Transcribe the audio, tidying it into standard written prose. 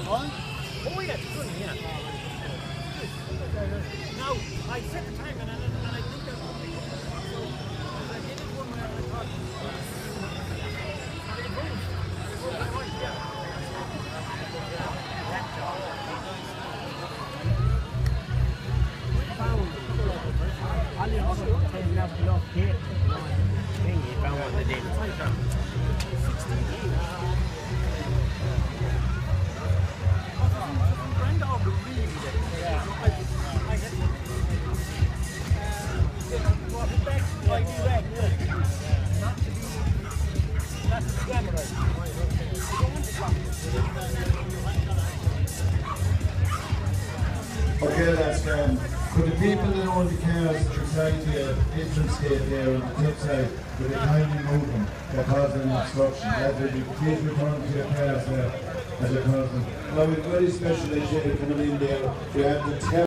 Oh yeah, it's funny, yeah. Now, I set the time and I think that's what they did. So, I did it one way and I thought, it improved. Yeah. Ali also taking up the off here. Thing he found what they did. 16 games. Grand over really did. I had to walk it back like you back. Not to be glamorized. Okay, that's for the people that own the cars inside the entrance gate there on the tip side, with the kindly move them, they're causing obstruction. That will be please return to your cars there as a person. Now we've very special agenda coming in there. We have the